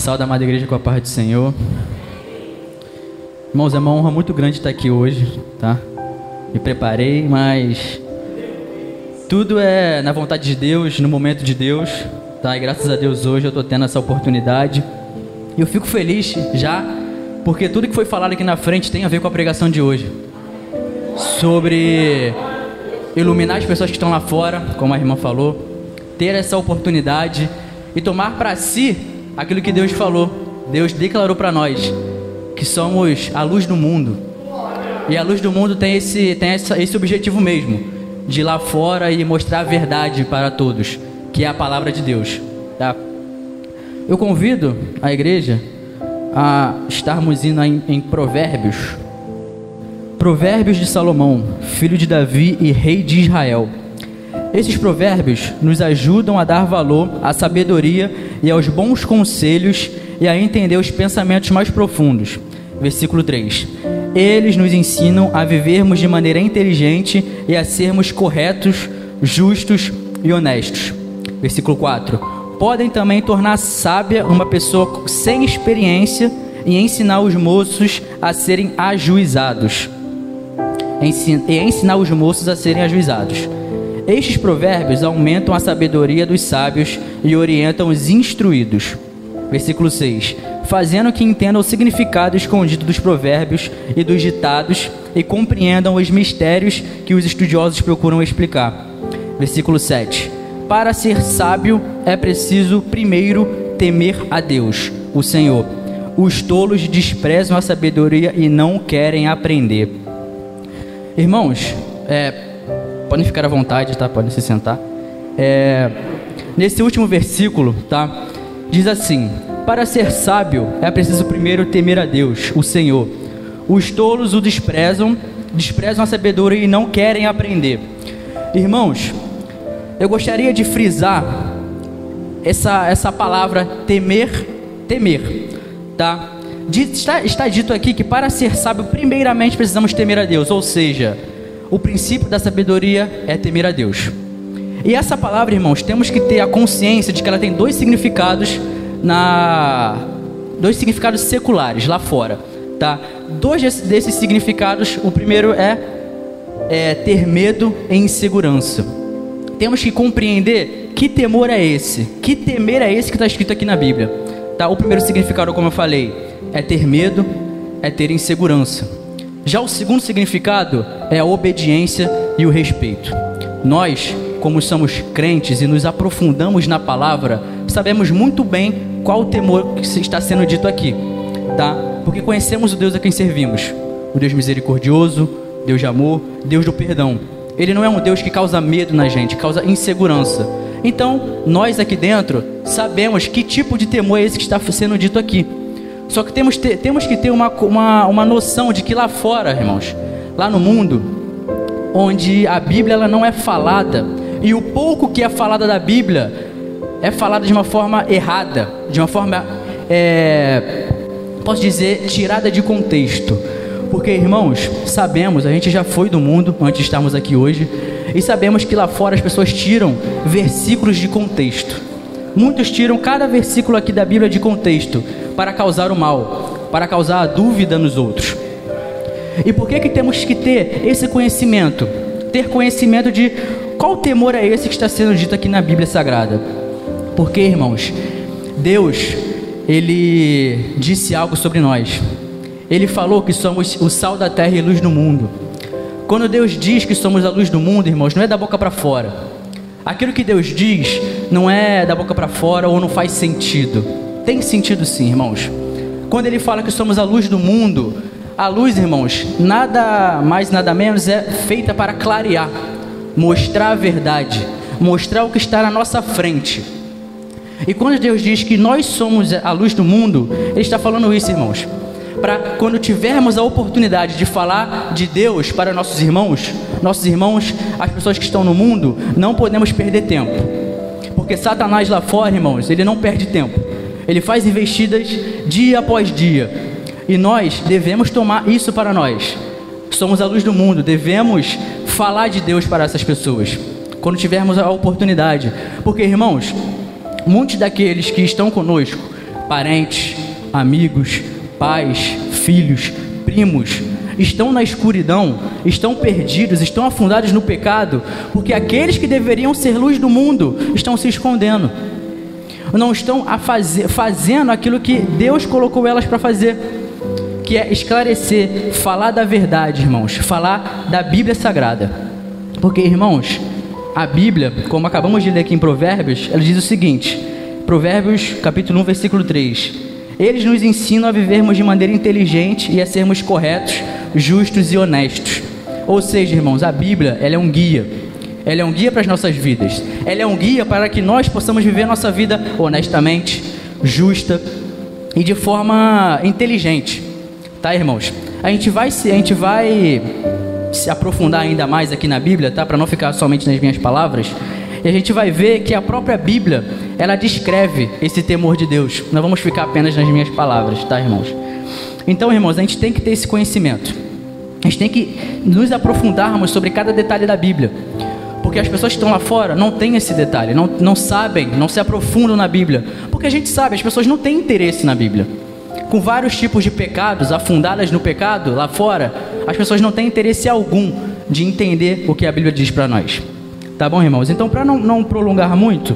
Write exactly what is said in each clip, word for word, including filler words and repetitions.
Salve, amada igreja, com a paz do Senhor. Irmãos, é uma honra muito grande estar aqui hoje, tá? Me preparei, mas tudo é na vontade de Deus, no momento de Deus, tá? E graças a Deus hoje eu estou tendo essa oportunidade. E eu fico feliz já, porque tudo que foi falado aqui na frente tem a ver com a pregação de hoje. Sobre iluminar as pessoas que estão lá fora, como a irmã falou, ter essa oportunidade e tomar para si aquilo que Deus falou. Deus declarou para nós que somos a luz do mundo. E a luz do mundo tem esse, tem essa, esse objetivo mesmo, de ir lá fora e mostrar a verdade para todos, que é a palavra de Deus, tá? Eu convido a igreja a estarmos indo em, em Provérbios. Provérbios de Salomão, filho de Davi e rei de Israel. Esses provérbios nos ajudam a dar valor à sabedoria e aos bons conselhos e a entender os pensamentos mais profundos. Versículo três. Eles nos ensinam a vivermos de maneira inteligente e a sermos corretos, justos e honestos. Versículo quatro. Podem também tornar sábia uma pessoa sem experiência e ensinar os moços a serem ajuizados. Ensin- e ensinar os moços a serem ajuizados. Estes provérbios aumentam a sabedoria dos sábios e orientam os instruídos. Versículo seis. Fazendo que entendam o significado escondido dos provérbios e dos ditados e compreendam os mistérios que os estudiosos procuram explicar. Versículo sete. Para ser sábio é preciso primeiro temer a Deus, o Senhor. Os tolos desprezam a sabedoria e não querem aprender. Irmãos, é, podem ficar à vontade, tá? Podem se sentar. É, nesse último versículo, tá? Diz assim: para ser sábio é preciso primeiro temer a Deus, o Senhor. Os tolos o desprezam, desprezam a sabedoria e não querem aprender. Irmãos, eu gostaria de frisar essa, essa palavra temer, temer, tá? Está, está dito aqui que para ser sábio, primeiramente precisamos temer a Deus, ou seja, o princípio da sabedoria é temer a Deus. E essa palavra, irmãos, temos que ter a consciência de que ela tem dois significados, na, dois significados seculares lá fora, tá? Dois desses, desses significados, o primeiro é, é ter medo e insegurança. Temos que compreender que temor é esse, que temer é esse que está escrito aqui na Bíblia, tá? O primeiro significado, como eu falei, é ter medo, é ter insegurança. Já o segundo significado é a obediência e o respeito. Nós, como somos crentes e nos aprofundamos na palavra, sabemos muito bem qual o temor que está sendo dito aqui, tá? Porque conhecemos o Deus a quem servimos, o Deus misericordioso, Deus de amor, Deus do perdão. Ele não é um Deus que causa medo na gente, causa insegurança. Então, nós aqui dentro sabemos que tipo de temor é esse que está sendo dito aqui. Só que temos, ter, temos que ter uma, uma, uma noção de que lá fora, irmãos, lá no mundo, onde a Bíblia ela não é falada, e o pouco que é falada da Bíblia é falada de uma forma errada, de uma forma, é, posso dizer, tirada de contexto. Porque, irmãos, sabemos, a gente já foi do mundo antes de estarmos aqui hoje, e sabemos que lá fora as pessoas tiram versículos de contexto. Muitos tiram cada versículo aqui da Bíblia de contexto para causar o mal, para causar a dúvida nos outros. E por que que temos que ter esse conhecimento? Ter conhecimento de qual temor é esse que está sendo dito aqui na Bíblia Sagrada? Porque, irmãos, Deus, Ele disse algo sobre nós. Ele falou que somos o sal da terra e luz do mundo. Quando Deus diz que somos a luz do mundo, irmãos, não é da boca para fora. Aquilo que Deus diz não é da boca para fora ou não faz sentido. Tem sentido sim, irmãos. Quando Ele fala que somos a luz do mundo, a luz, irmãos, nada mais, nada menos é feita para clarear, mostrar a verdade, mostrar o que está na nossa frente. E quando Deus diz que nós somos a luz do mundo, Ele está falando isso, irmãos, para quando tivermos a oportunidade de falar de Deus para nossos irmãos, nossos irmãos, as pessoas que estão no mundo, não podemos perder tempo. Porque Satanás lá fora, irmãos, ele não perde tempo. Ele faz investidas dia após dia. E nós devemos tomar isso para nós. Somos a luz do mundo, devemos falar de Deus para essas pessoas, quando tivermos a oportunidade. Porque, irmãos, muitos daqueles que estão conosco parentes, amigos, pais, filhos, primos, estão na escuridão, estão perdidos, estão afundados no pecado, porque aqueles que deveriam ser luz do mundo estão se escondendo, não estão a fazer, fazendo aquilo que Deus colocou elas para fazer, que é esclarecer, falar da verdade, irmãos, falar da Bíblia Sagrada. Porque, irmãos, a Bíblia, como acabamos de ler aqui em Provérbios, ela diz o seguinte, Provérbios capítulo um, versículo três: eles nos ensinam a vivermos de maneira inteligente e a sermos corretos, justos e honestos. Ou seja, irmãos, a Bíblia, ela é um guia, ela é um guia para as nossas vidas, ela é um guia para que nós possamos viver a nossa vida honestamente, justa e de forma inteligente, tá, irmãos? A gente vai se, a gente vai se aprofundar ainda mais aqui na Bíblia, tá? Para não ficar somente nas minhas palavras, e a gente vai ver que a própria Bíblia, ela descreve esse temor de Deus. Não vamos ficar apenas nas minhas palavras, tá, irmãos? Então, irmãos, a gente tem que ter esse conhecimento. A gente tem que nos aprofundarmos sobre cada detalhe da Bíblia. Porque as pessoas que estão lá fora não têm esse detalhe, não, não sabem, não se aprofundam na Bíblia. Porque a gente sabe, as pessoas não têm interesse na Bíblia. Com vários tipos de pecados, afundadas no pecado, lá fora, as pessoas não têm interesse algum de entender o que a Bíblia diz para nós. Tá bom, irmãos? Então, para não, não prolongar muito,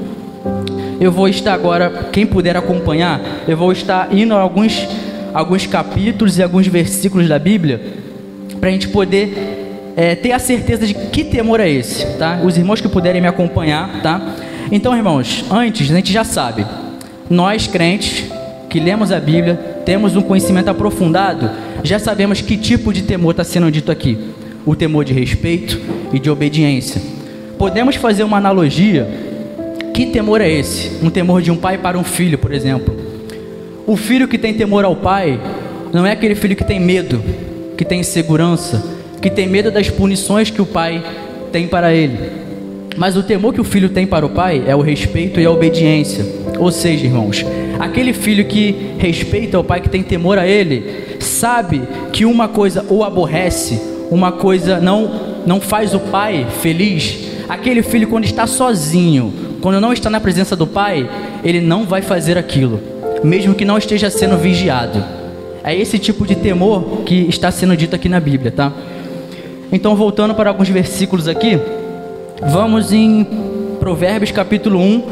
eu vou estar agora, quem puder acompanhar, eu vou estar indo a alguns, alguns capítulos e alguns versículos da Bíblia, para a gente poder é, ter a certeza de que temor é esse, tá? Os irmãos que puderem me acompanhar, tá? Então, irmãos, antes, a gente já sabe, nós crentes, que lemos a Bíblia, temos um conhecimento aprofundado, já sabemos que tipo de temor está sendo dito aqui. O temor de respeito e de obediência. Podemos fazer uma analogia. Que temor é esse? Um temor de um pai para um filho, por exemplo. O filho que tem temor ao pai não é aquele filho que tem medo, que tem insegurança, que tem medo das punições que o pai tem para ele. Mas o temor que o filho tem para o pai é o respeito e a obediência. Ou seja, irmãos, aquele filho que respeita o pai, que tem temor a ele, sabe que uma coisa o aborrece, uma coisa não, não faz o pai feliz. Aquele filho, quando está sozinho, quando não está na presença do pai, ele não vai fazer aquilo, mesmo que não esteja sendo vigiado. É esse tipo de temor que está sendo dito aqui na Bíblia, tá? Então, voltando para alguns versículos aqui, vamos em Provérbios capítulo um,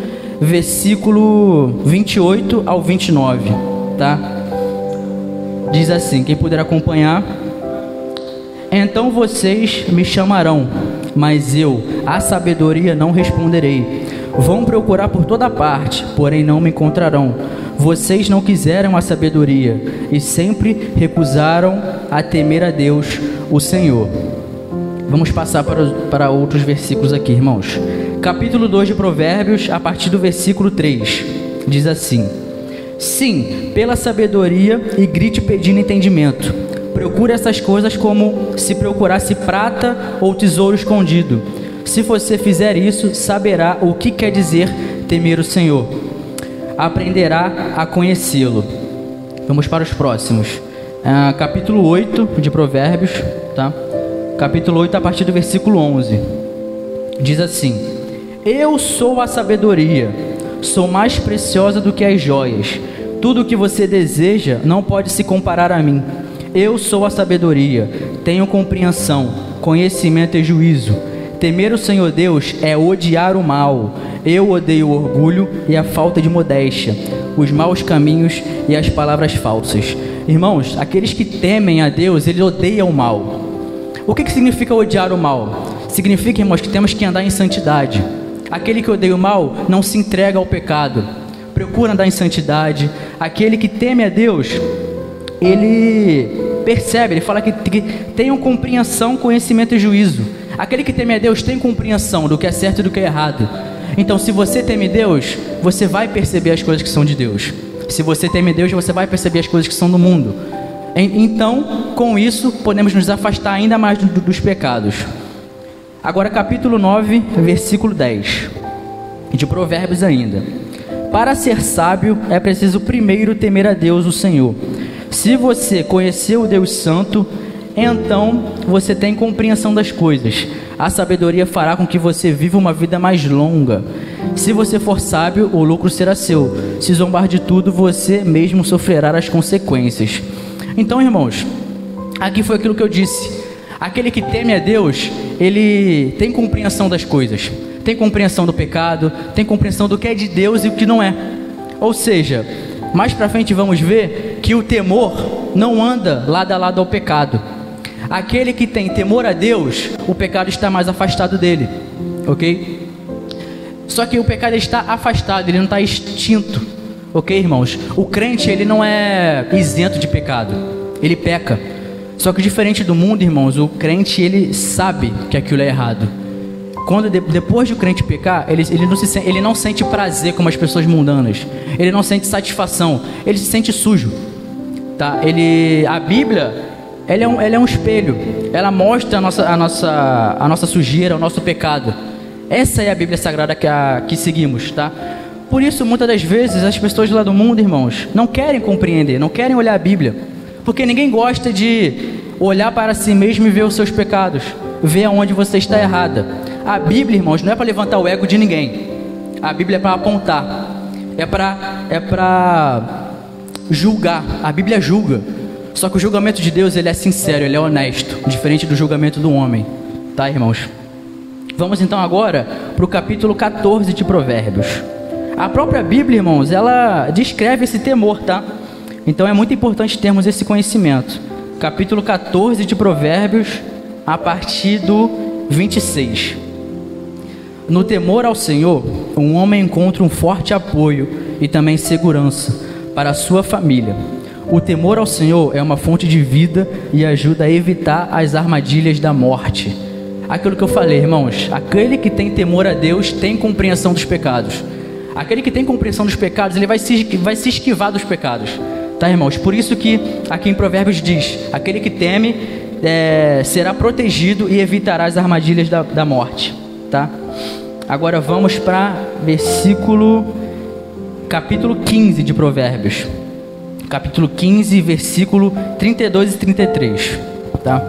versículo vinte e oito ao vinte e nove, tá? Diz assim, quem puder acompanhar: então vocês me chamarão, mas eu, a sabedoria, não responderei. Vão procurar por toda parte, porém não me encontrarão. Vocês não quiseram a sabedoria e sempre recusaram a temer a Deus, o Senhor. Vamos passar para, para outros versículos aqui, irmãos. Capítulo dois de Provérbios, a partir do versículo três, diz assim: sim, pela sabedoria, e grite pedindo entendimento. Procure essas coisas como se procurasse prata ou tesouro escondido. Se você fizer isso, saberá o que quer dizer temer o Senhor. Aprenderá a conhecê-lo. Vamos para os próximos. Ah, capítulo oito de Provérbios, tá? Capítulo oito, a partir do versículo onze. Diz assim: eu sou a sabedoria, sou mais preciosa do que as joias. Tudo o que você deseja não pode se comparar a mim. Eu sou a sabedoria, tenho compreensão, conhecimento e juízo. Temer o Senhor Deus é odiar o mal. Eu odeio o orgulho e a falta de modéstia, os maus caminhos e as palavras falsas. Irmãos, aqueles que temem a Deus, eles odeiam o mal. O que, que significa odiar o mal? Significa, irmãos, que temos que andar em santidade. Aquele que odeia o mal não se entrega ao pecado, procura andar em santidade. Aquele que teme a Deus, ele percebe, ele fala que, que tem compreensão, conhecimento e juízo. Aquele que teme a Deus tem compreensão do que é certo e do que é errado. Então, se você teme Deus, você vai perceber as coisas que são de Deus. Se você teme Deus, você vai perceber as coisas que são do mundo. Então, com isso, podemos nos afastar ainda mais do, dos pecados. Agora, capítulo nove, versículo dez, de Provérbios ainda. Para ser sábio, é preciso primeiro temer a Deus, o Senhor. Se você conhecer o Deus Santo, então você tem compreensão das coisas. A sabedoria fará com que você viva uma vida mais longa. Se você for sábio, o lucro será seu. Se zombar de tudo, você mesmo sofrerá as consequências. Então, irmãos, aqui foi aquilo que eu disse. Aquele que teme a Deus, ele tem compreensão das coisas. Tem compreensão do pecado, tem compreensão do que é de Deus e o que não é. Ou seja, mais pra frente vamos ver que o temor não anda lado a lado ao pecado. Aquele que tem temor a Deus, o pecado está mais afastado dele, ok? Só que o pecado está afastado, ele não está extinto, ok, irmãos? O crente, ele não é isento de pecado, ele peca. Só que diferente do mundo, irmãos, o crente, ele sabe que aquilo é errado. Quando de, depois de o crente pecar, ele, ele, não se, ele não sente prazer como as pessoas mundanas, ele não sente satisfação, ele se sente sujo, tá? Ele, a Bíblia... Ela é, um, ela é um espelho, ela mostra a nossa, a, nossa, a nossa sujeira, o nosso pecado. Essa é a Bíblia Sagrada que, a, que seguimos, tá? Por isso, muitas das vezes, as pessoas lá do mundo, irmãos, não querem compreender, não querem olhar a Bíblia. Porque ninguém gosta de olhar para si mesmo e ver os seus pecados, ver aonde você está errada. A Bíblia, irmãos, não é para levantar o ego de ninguém. A Bíblia é para apontar, é para é para julgar. A Bíblia julga. Só que o julgamento de Deus, ele é sincero, ele é honesto, diferente do julgamento do homem, tá, irmãos? Vamos então agora para o capítulo quatorze de Provérbios. A própria Bíblia, irmãos, ela descreve esse temor, tá? Então é muito importante termos esse conhecimento. Capítulo quatorze de Provérbios, a partir do vinte e seis. No temor ao Senhor, um homem encontra um forte apoio e também segurança para a sua família. O temor ao Senhor é uma fonte de vida e ajuda a evitar as armadilhas da morte. Aquilo que eu falei, irmãos, aquele que tem temor a Deus tem compreensão dos pecados. Aquele que tem compreensão dos pecados, ele vai se, vai se esquivar dos pecados, tá, irmãos? Por isso que aqui em Provérbios diz, aquele que teme é, será protegido e evitará as armadilhas da, da morte, tá? Agora vamos para versículo, capítulo quinze de Provérbios. Capítulo quinze, versículo trinta e dois e trinta e três, tá?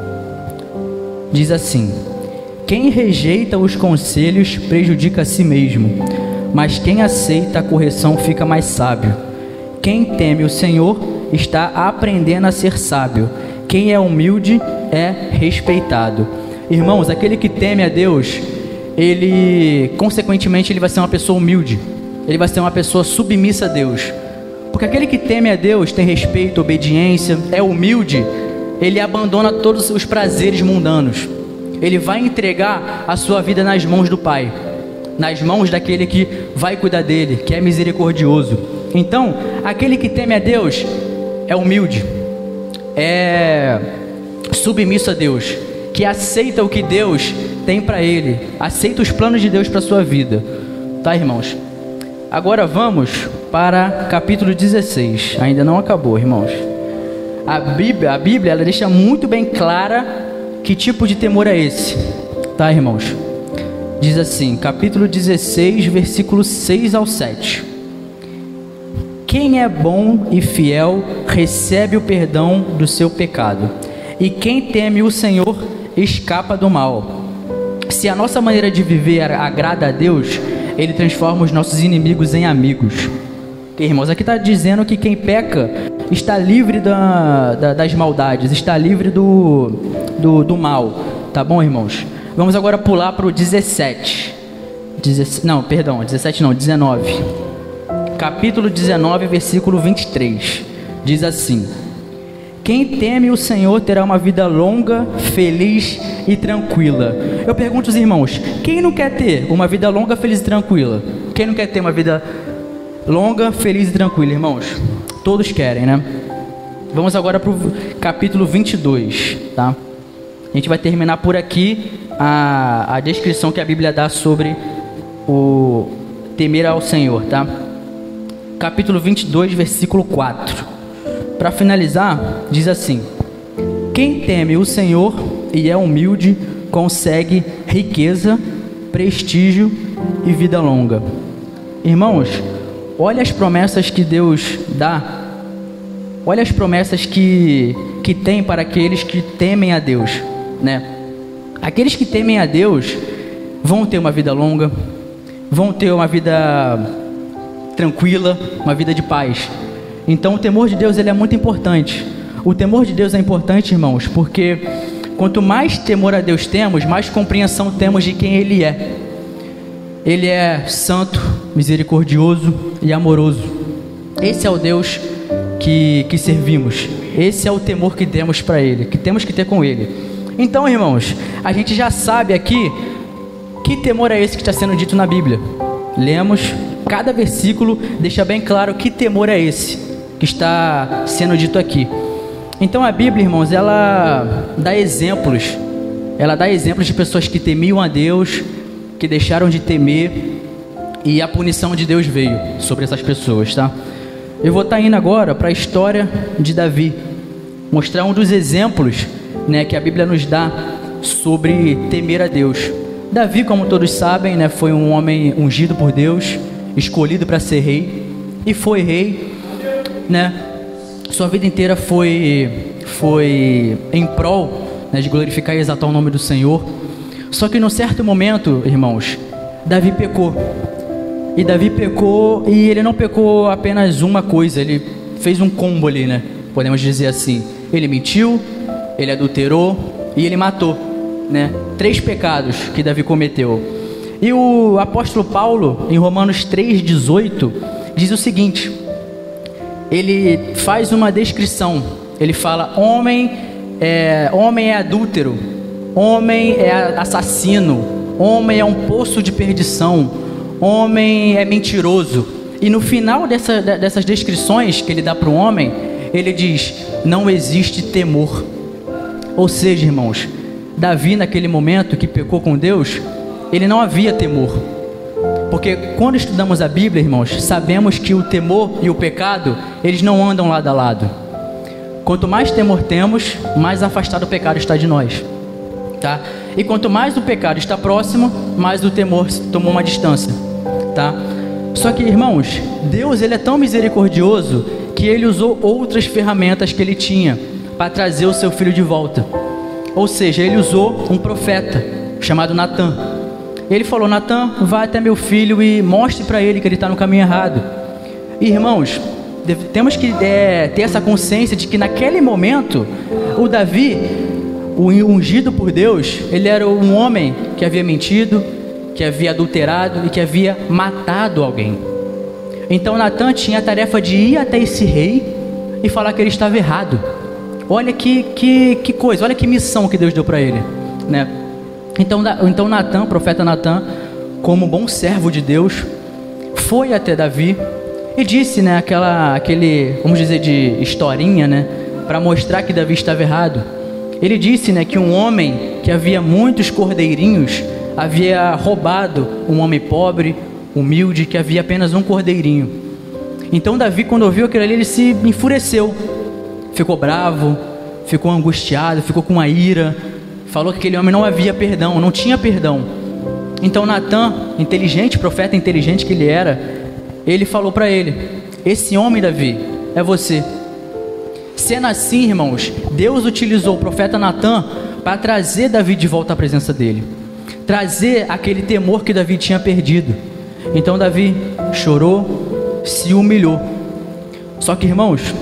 Diz assim: quem rejeita os conselhos prejudica a si mesmo, mas quem aceita a correção fica mais sábio. Quem teme o Senhor está aprendendo a ser sábio. Quem é humilde é respeitado. Irmãos, aquele que teme a Deus, ele, consequentemente, ele vai ser uma pessoa humilde. Ele vai ser uma pessoa submissa a Deus. Porque aquele que teme a Deus tem respeito, obediência, é humilde, ele abandona todos os prazeres mundanos. Ele vai entregar a sua vida nas mãos do Pai, nas mãos daquele que vai cuidar dele, que é misericordioso. Então, aquele que teme a Deus é humilde, é submisso a Deus, que aceita o que Deus tem para ele, aceita os planos de Deus para a sua vida. Tá, irmãos? Agora vamos para capítulo dezesseis. Ainda não acabou, irmãos. A Bíblia, a Bíblia, ela deixa muito bem clara que tipo de temor é esse. Tá, irmãos? Diz assim, capítulo dezesseis, versículos seis ao sete. Quem é bom e fiel recebe o perdão do seu pecado, e quem teme o Senhor escapa do mal. Se a nossa maneira de viver agrada a Deus, Ele transforma os nossos inimigos em amigos. Okay, irmãos, aqui está dizendo que quem peca está livre da, da, das maldades, está livre do, do, do mal. Tá bom, irmãos? Vamos agora pular para o dezessete. dezessete. Não, perdão, dezessete não, dezenove. Capítulo dezenove, versículo vinte e três. Diz assim: quem teme o Senhor terá uma vida longa, feliz e tranquila. Eu pergunto aos irmãos, quem não quer ter uma vida longa, feliz e tranquila? Quem não quer ter uma vida longa, feliz e tranquila, irmãos? Todos querem, né? Vamos agora para o capítulo vinte e dois, tá? A gente vai terminar por aqui a, a descrição que a Bíblia dá sobre o temer ao Senhor, tá? Capítulo vinte e dois, versículo quatro. Para finalizar, diz assim: quem teme o Senhor e é humilde, consegue riqueza, prestígio e vida longa. Irmãos, olha as promessas que Deus dá. Olha as promessas que, que tem para aqueles que temem a Deus, né? Aqueles que temem a Deus vão ter uma vida longa, vão ter uma vida tranquila, uma vida de paz. Então o temor de Deus ele é muito importante. O temor de Deus é importante, irmãos, porque quanto mais temor a Deus temos, mais compreensão temos de quem Ele é. Ele é santo, misericordioso e amoroso. Esse é o Deus que, que servimos. Esse é o temor que temos para Ele, que temos que ter com Ele. Então, irmãos, a gente já sabe aqui que temor é esse que está sendo dito na Bíblia. Lemos, cada versículo deixa bem claro que temor é esse que está sendo dito aqui. Então a Bíblia, irmãos, ela dá exemplos. Ela dá exemplos de pessoas que temiam a Deus, que deixaram de temer, e a punição de Deus veio sobre essas pessoas, tá? Eu vou estar indo agora para a história de Davi, mostrar um dos exemplos, né, que a Bíblia nos dá sobre temer a Deus. Davi, como todos sabem, né, foi um homem ungido por Deus, escolhido para ser rei, e foi rei, né? Sua vida inteira foi, foi em prol, né, de glorificar e exaltar o nome do Senhor. Só que num certo momento, irmãos, Davi pecou. E Davi pecou, e ele não pecou apenas uma coisa, ele fez um combo ali, né? Podemos dizer assim. Ele mentiu, ele adulterou e ele matou, né? Três pecados que Davi cometeu. E o apóstolo Paulo, em Romanos três, dezoito, diz o seguinte: ele faz uma descrição, ele fala: homem é, homem é adúltero, homem é assassino, homem é um poço de perdição, homem é mentiroso. E no final dessa, dessas descrições que ele dá para o homem, ele diz: não existe temor. Ou seja, irmãos, Davi naquele momento que pecou com Deus, ele não havia temor. Porque quando estudamos a Bíblia, irmãos, sabemos que o temor e o pecado, eles não andam lado a lado. Quanto mais temor temos, mais afastado o pecado está de nós, tá? E quanto mais o pecado está próximo, mais o temor tomou uma distância, tá? Só que, irmãos, Deus, ele é tão misericordioso que ele usou outras ferramentas que ele tinha para trazer o seu filho de volta. Ou seja, ele usou um profeta chamado Natã. Ele falou: Natã, vá até meu filho e mostre para ele que ele está no caminho errado. Irmãos, deve, temos que é, ter essa consciência de que naquele momento, o Davi, o ungido por Deus, ele era um homem que havia mentido, que havia adulterado e que havia matado alguém. Então Natã tinha a tarefa de ir até esse rei e falar que ele estava errado. Olha que, que, que coisa, olha que missão que Deus deu para ele, né? Então, então Natã, o profeta Natã, como bom servo de Deus, foi até Davi e disse, né, aquela, aquele, vamos dizer, de historinha, né, para mostrar que Davi estava errado. Ele disse, né, que um homem que havia muitos cordeirinhos havia roubado um homem pobre, humilde, que havia apenas um cordeirinho. Então Davi, quando ouviu aquilo ali, ele se enfureceu, ficou bravo, ficou angustiado, ficou com uma ira. Falou que aquele homem não havia perdão, não tinha perdão. Então Natã, inteligente, profeta inteligente que ele era, ele falou para ele: esse homem, Davi, é você. Sendo assim, irmãos, Deus utilizou o profeta Natã para trazer Davi de volta à presença dele, trazer aquele temor que Davi tinha perdido. Então Davi chorou, se humilhou. Só que, irmãos,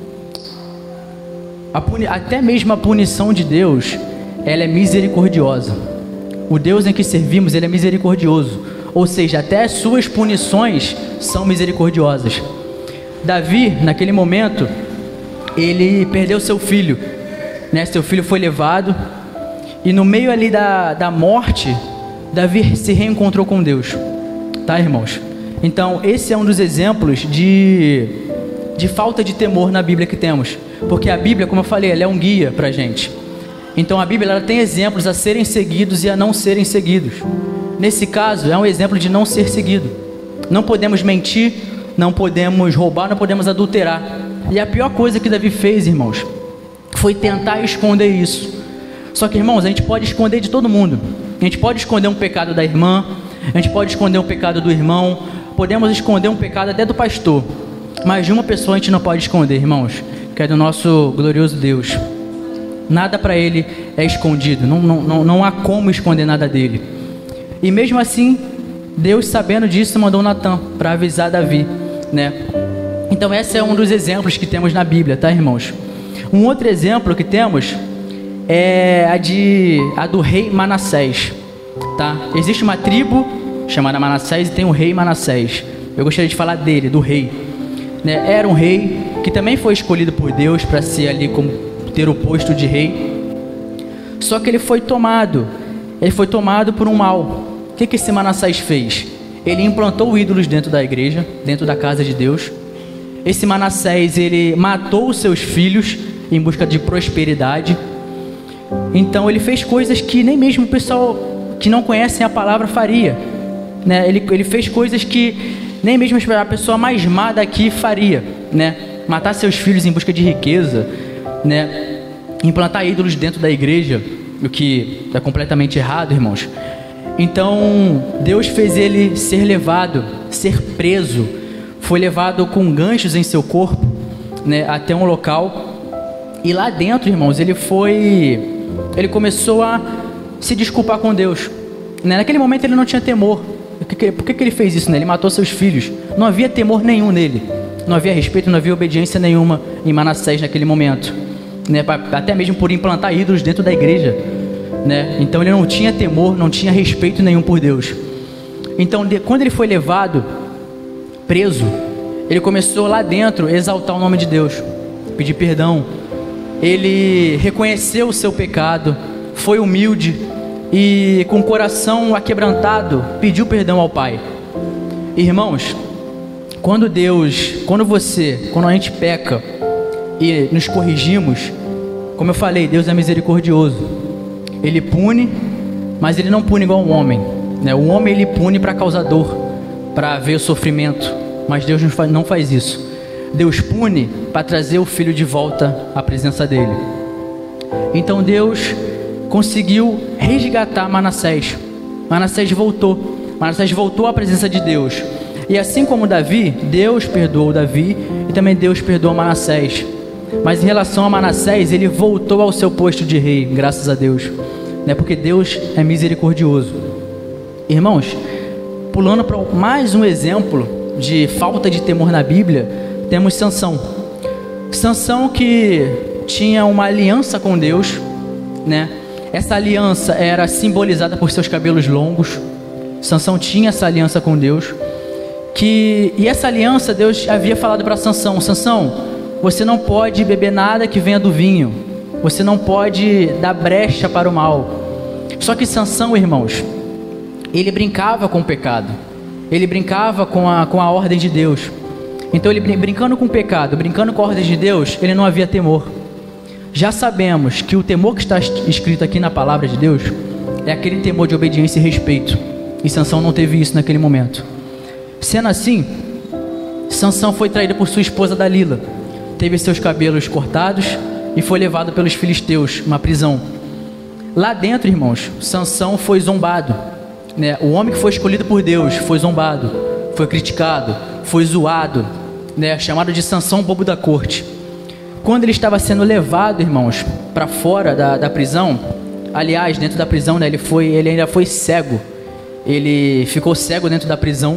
a puni- até mesmo a punição de Deus, ela é misericordiosa. O Deus em que servimos, ele é misericordioso. Ou seja, até as suas punições são misericordiosas. Davi, naquele momento, ele perdeu seu filho, né? Seu filho foi levado, e no meio ali da, da morte, Davi se reencontrou com Deus, tá, irmãos? Então esse é um dos exemplos de, de falta de temor na Bíblia que temos. Porque a Bíblia, como eu falei, ela é um guia pra gente. Então a Bíblia, ela tem exemplos a serem seguidos e a não serem seguidos. Nesse caso, é um exemplo de não ser seguido. Não podemos mentir, não podemos roubar, não podemos adulterar. E a pior coisa que Davi fez, irmãos, foi tentar esconder isso. Só que, irmãos, a gente pode esconder de todo mundo. A gente pode esconder um pecado da irmã, a gente pode esconder um pecado do irmão, podemos esconder um pecado até do pastor. Mas de uma pessoa a gente não pode esconder, irmãos, que é do nosso glorioso Deus. Nada para ele é escondido, não, não, não, não há como esconder nada dele. E mesmo assim, Deus, sabendo disso, mandou Natã para avisar Davi, né? Então esse é um dos exemplos que temos na Bíblia, tá, irmãos? Um outro exemplo que temos é a, de, a do rei Manassés, tá? Existe uma tribo chamada Manassés e tem o rei Manassés. Eu gostaria de falar dele, do rei, né? Era um rei que também foi escolhido por Deus para ser ali, como ter o posto de rei. Só que ele foi tomado, ele foi tomado por um mal. O que que esse Manassés fez? Ele implantou ídolos dentro da igreja, dentro da casa de Deus. Esse Manassés, ele matou os seus filhos em busca de prosperidade. Então ele fez coisas que nem mesmo o pessoal que não conhecem a palavra faria, né? Ele, ele fez coisas que nem mesmo a pessoa mais má daqui faria, né? Matar seus filhos em busca de riqueza, né? Implantar ídolos dentro da igreja, o que é completamente errado, irmãos. Então Deus fez ele ser levado, ser preso. Foi levado com ganchos em seu corpo, né, até um local. E lá dentro, irmãos, ele foi... Ele começou a se desculpar com Deus, né? Naquele momento ele não tinha temor. Por que, por que, que ele fez isso, né? Ele matou seus filhos. Não havia temor nenhum nele. Não havia respeito, não havia obediência nenhuma em Manassés naquele momento, né? Até mesmo por implantar ídolos dentro da igreja, né? Então ele não tinha temor, não tinha respeito nenhum por Deus. Então de, quando ele foi levado preso, ele começou lá dentro a exaltar o nome de Deus, pedir perdão. Ele reconheceu o seu pecado, foi humilde e com o coração aquebrantado pediu perdão ao Pai. Irmãos, quando Deus, quando você, quando a gente peca e nos corrigimos, como eu falei, Deus é misericordioso. Ele pune, mas ele não pune igual um homem, né? O homem ele pune para causar dor, para ver o sofrimento, mas Deus não faz isso. Deus pune para trazer o filho de volta à presença dele. Então Deus conseguiu resgatar Manassés. Manassés voltou. Manassés voltou à presença de Deus. E assim como Davi, Deus perdoou Davi e também Deus perdoou Manassés. Mas em relação a Manassés, ele voltou ao seu posto de rei, graças a Deus, né? Porque Deus é misericordioso. Irmãos, pulando para mais um exemplo de falta de temor na Bíblia, temos Sansão. Sansão que tinha uma aliança com Deus, né? Essa aliança era simbolizada por seus cabelos longos. Sansão tinha essa aliança com Deus. Que, e essa aliança Deus havia falado para Sansão: Sansão, você não pode beber nada que venha do vinho. Você não pode dar brecha para o mal. Só que Sansão, irmãos, ele brincava com o pecado. Ele brincava com a, com a ordem de Deus. Então ele brincando com o pecado, brincando com a ordem de Deus, ele não havia temor. Já sabemos que o temor que está escrito aqui na palavra de Deus é aquele temor de obediência e respeito. E Sansão não teve isso naquele momento. Sendo assim, Sansão foi traído por sua esposa Dalila. Teve seus cabelos cortados e foi levado pelos filisteus, uma prisão. Lá dentro, irmãos, Sansão foi zombado, né? O homem que foi escolhido por Deus foi zombado, foi criticado, foi zoado, né? Chamado de Sansão, bobo da corte. Quando ele estava sendo levado, irmãos, para fora da, da prisão, aliás, dentro da prisão, né, ele, foi, ele ainda foi cego. Ele ficou cego dentro da prisão.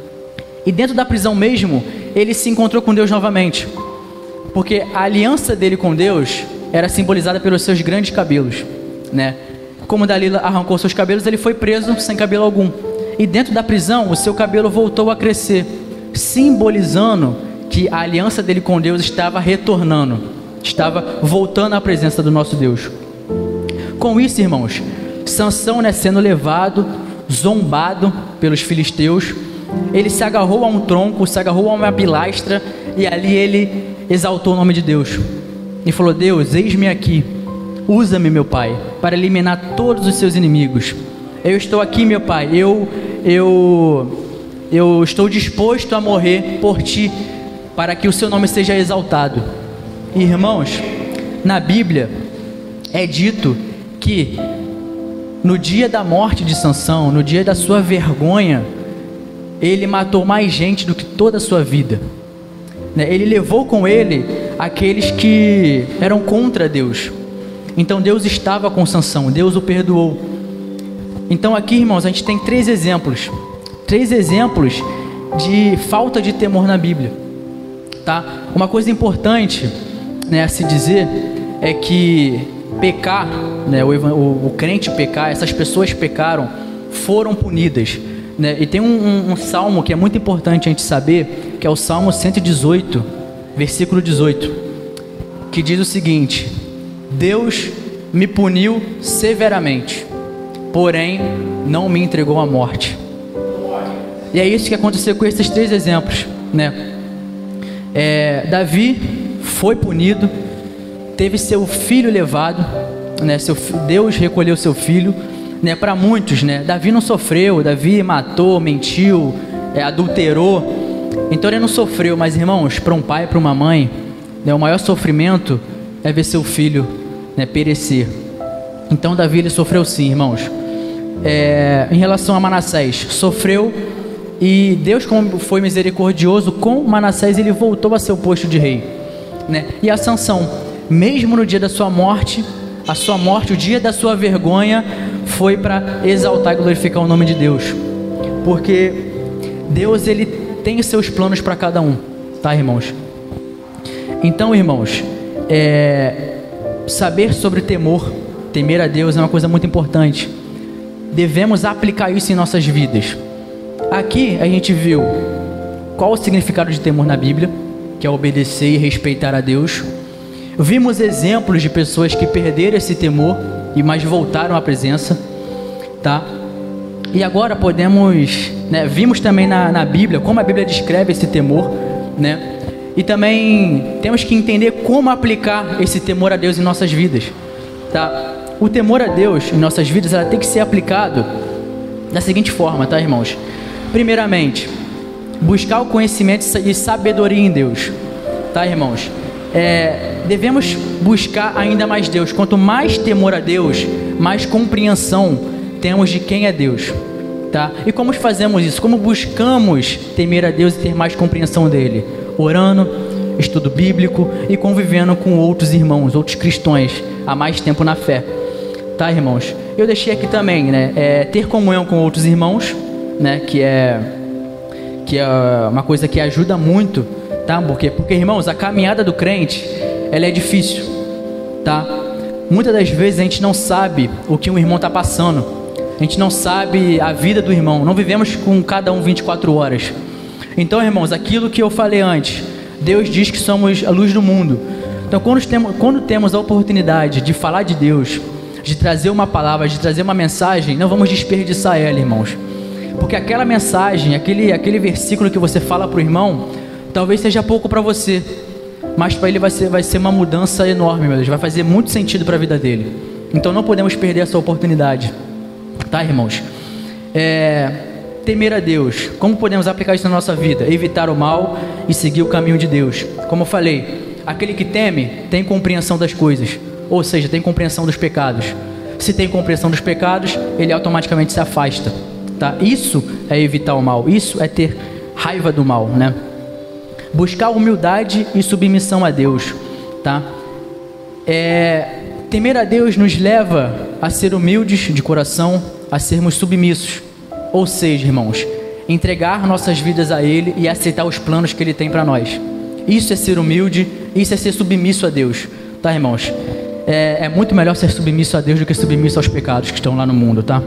E dentro da prisão mesmo, ele se encontrou com Deus novamente. Porque a aliança dele com Deus era simbolizada pelos seus grandes cabelos, né? Como Dalila arrancou seus cabelos, ele foi preso sem cabelo algum. E dentro da prisão, o seu cabelo voltou a crescer, simbolizando que a aliança dele com Deus estava retornando, estava voltando à presença do nosso Deus. Com isso, irmãos, Sansão, né, sendo levado, zombado pelos filisteus, ele se agarrou a um tronco, se agarrou a uma pilastra, e ali ele exaltou o nome de Deus e falou: Deus, eis-me aqui, usa-me, meu Pai, para eliminar todos os seus inimigos. Eu estou aqui, meu Pai, eu, eu, eu estou disposto a morrer por Ti, para que o Seu nome seja exaltado. Irmãos, na Bíblia é dito que no dia da morte de Sansão, no dia da sua vergonha, ele matou mais gente do que toda a sua vida, né? Ele levou com ele aqueles que eram contra Deus. Então Deus estava com Sansão, Deus o perdoou. Então aqui, irmãos, a gente tem três exemplos, três exemplos de falta de temor na Bíblia, tá? Uma coisa importante, né, a se dizer é que pecar, né, o, o, o crente pecar, essas pessoas pecaram, foram punidas, né? E tem um, um, um salmo que é muito importante a gente saber, que é o Salmo cento e dezoito, versículo dezoito, que diz o seguinte: Deus me puniu severamente, porém não me entregou à morte. E é isso que aconteceu com esses três exemplos, né? É, Davi foi punido, teve seu filho levado, né? Seu, Deus recolheu seu filho, né? Para muitos, né? Davi não sofreu, Davi matou, mentiu, é, adulterou, então ele não sofreu. Mas, irmãos, para um pai e para uma mãe, né, o maior sofrimento é ver seu filho, né, perecer. Então Davi, ele sofreu sim, irmãos. É, em relação a Manassés, sofreu, e Deus, como foi misericordioso com Manassés, ele voltou a seu posto de rei, né? E a Sansão, mesmo no dia da sua morte, a sua morte, o dia da sua vergonha, foi para exaltar e glorificar o nome de Deus, porque Deus, ele tem os seus planos para cada um, tá, irmãos? Então, irmãos, é, saber sobre temor, temer a Deus é uma coisa muito importante. Devemos aplicar isso em nossas vidas. Aqui a gente viu qual o significado de temor na Bíblia, que é obedecer e respeitar a Deus. Vimos exemplos de pessoas que perderam esse temor e mais voltaram à presença, tá? E agora podemos, né, vimos também na, na Bíblia como a Bíblia descreve esse temor, né? E também temos que entender como aplicar esse temor a Deus em nossas vidas, tá? O temor a Deus em nossas vidas, ela tem que ser aplicado da seguinte forma, tá, irmãos? Primeiramente, buscar o conhecimento e sabedoria em Deus, tá, irmãos? É, devemos buscar ainda mais Deus. Quanto mais temor a Deus, mais compreensão temos de quem é Deus, tá? E como fazemos isso? Como buscamos temer a Deus e ter mais compreensão dele? Orando, estudo bíblico e convivendo com outros irmãos, outros cristãos, há mais tempo na fé, tá, irmãos? Eu deixei aqui também, né, é, ter comunhão com outros irmãos, né, que é, que é uma coisa que ajuda muito, tá? Porque, porque, irmãos, a caminhada do crente, ela é difícil, tá? Muitas das vezes a gente não sabe o que um irmão está passando, a gente não sabe a vida do irmão, não vivemos com cada um vinte e quatro horas. Então, irmãos, aquilo que eu falei antes, Deus diz que somos a luz do mundo. Então, quando temos, quando temos a oportunidade de falar de Deus, de trazer uma palavra, de trazer uma mensagem, não vamos desperdiçar ela, irmãos. Porque aquela mensagem, aquele, aquele versículo que você fala para o irmão, talvez seja pouco para você, mas para ele vai ser, vai ser uma mudança enorme, meu Deus, vai fazer muito sentido para a vida dele. Então não podemos perder essa oportunidade, tá, irmãos? É, temer a Deus, como podemos aplicar isso na nossa vida? Evitar o mal e seguir o caminho de Deus. Como eu falei, aquele que teme tem compreensão das coisas, ou seja, tem compreensão dos pecados. Se tem compreensão dos pecados, ele automaticamente se afasta, tá? Isso é evitar o mal, isso é ter raiva do mal, né? Buscar humildade e submissão a Deus, tá? É, temer a Deus nos leva a ser humildes de coração, a sermos submissos. Ou seja, irmãos, entregar nossas vidas a Ele e aceitar os planos que Ele tem para nós. Isso é ser humilde, isso é ser submisso a Deus, tá, irmãos? É, é muito melhor ser submisso a Deus do que submisso aos pecados que estão lá no mundo, tá?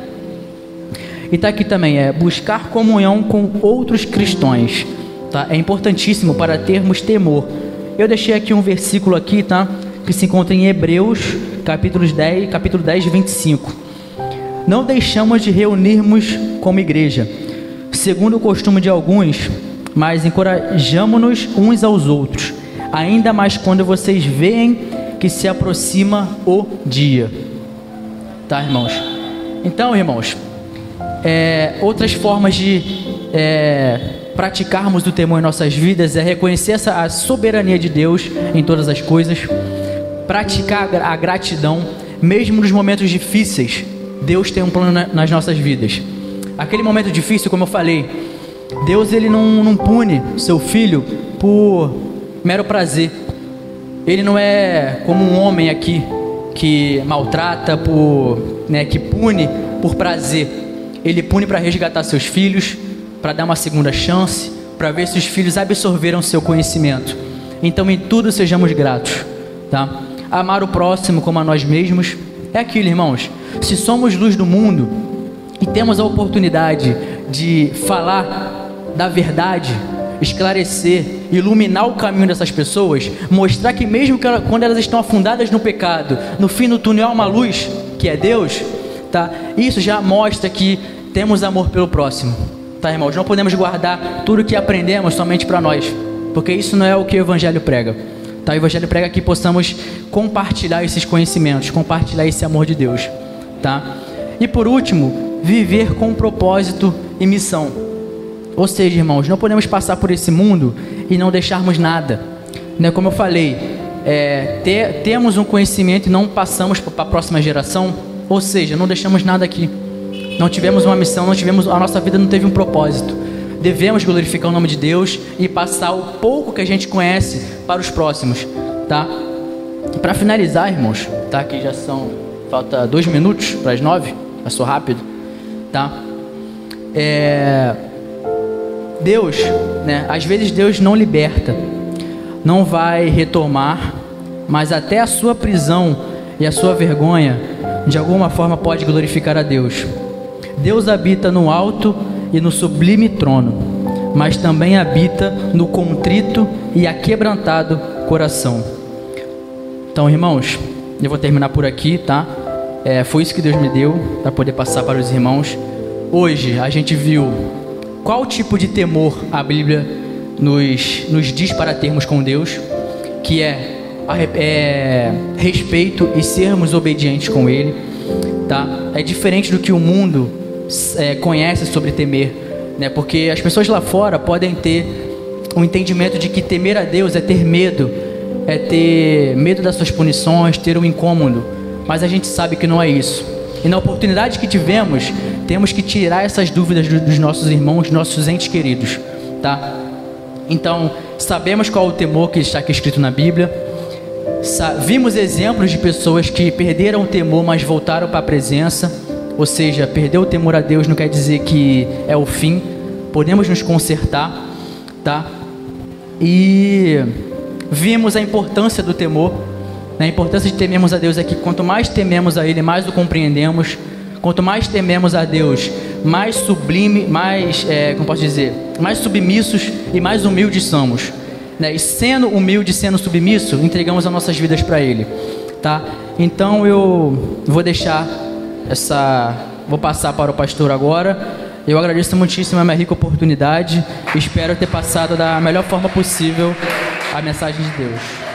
E tá aqui também, é buscar comunhão com outros cristãos, tá? É importantíssimo para termos temor. Eu deixei aqui um versículo aqui, tá? Que se encontra em Hebreus, capítulo dez, capítulo dez, vinte e cinco. Não deixamos de reunirmos como igreja, segundo o costume de alguns, mas encorajamo-nos uns aos outros, ainda mais quando vocês veem que se aproxima o dia. Tá, irmãos? Então, irmãos, é, outras formas de é, praticarmos o temor em nossas vidas é reconhecer essa, a soberania de Deus em todas as coisas, praticar a gratidão, mesmo nos momentos difíceis. Deus tem um plano na, nas nossas vidas. Aquele momento difícil, como eu falei, Deus, ele não, não pune seu filho por mero prazer. Ele não é como um homem aqui que maltrata por, né, que pune por prazer. Ele pune para resgatar seus filhos, para dar uma segunda chance, para ver se os filhos absorveram seu conhecimento. Então, em tudo sejamos gratos, tá? Amar o próximo como a nós mesmos é aquilo, irmãos. Se somos luz do mundo e temos a oportunidade de falar da verdade, esclarecer, iluminar o caminho dessas pessoas, mostrar que mesmo que ela, quando elas estão afundadas no pecado, no fim do túnel há uma luz, que é Deus, tá? Isso já mostra que temos amor pelo próximo, tá, irmãos? Não podemos guardar tudo que aprendemos somente para nós, porque isso não é o que o Evangelho prega, tá? O Evangelho prega que possamos compartilhar esses conhecimentos, compartilhar esse amor de Deus, tá? E por último, viver com propósito e missão. Ou seja, irmãos, não podemos passar por esse mundo e não deixarmos nada, né? Como eu falei, é, ter, temos um conhecimento e não passamos para a próxima geração, ou seja, não deixamos nada aqui, não tivemos uma missão, não tivemos, a nossa vida não teve um propósito. Devemos glorificar o nome de Deus e passar o pouco que a gente conhece para os próximos, tá? Para finalizar, irmãos, tá? Aqui já são, falta dois minutos para as nove, passou rápido, tá? É... Deus, né? Às vezes Deus não liberta, não vai retomar, mas até a sua prisão e a sua vergonha, de alguma forma pode glorificar a Deus. Deus habita no alto e no sublime trono, mas também habita no contrito e aquebrantado coração. Então, irmãos, eu vou terminar por aqui, tá? É, foi isso que Deus me deu para poder passar para os irmãos. Hoje a gente viu qual tipo de temor a Bíblia nos, nos diz para termos com Deus, que é, é respeito e sermos obedientes com Ele, tá? É diferente do que o mundo é, conhece sobre temer, né? Porque as pessoas lá fora podem ter um entendimento de que temer a Deus é ter medo, é ter medo das suas punições, ter um incômodo, mas a gente sabe que não é isso. E na oportunidade que tivemos, temos que tirar essas dúvidas dos nossos irmãos, nossos entes queridos, tá? Então, sabemos qual é o temor que está aqui escrito na Bíblia. Vimos exemplos de pessoas que perderam o temor, mas voltaram para a presença. Ou seja, perder o temor a Deus não quer dizer que é o fim. Podemos nos consertar, tá? E vimos a importância do temor. A importância de temermos a Deus é que quanto mais tememos a Ele, mais o compreendemos. Quanto mais tememos a Deus, mais sublime, mais, é, como posso dizer, mais submissos e mais humildes somos, né? E sendo humilde, sendo submisso, entregamos as nossas vidas para Ele, tá? Então eu vou deixar essa, vou passar para o pastor agora. Eu agradeço muitíssimo a minha rica oportunidade. Espero ter passado da melhor forma possível a mensagem de Deus.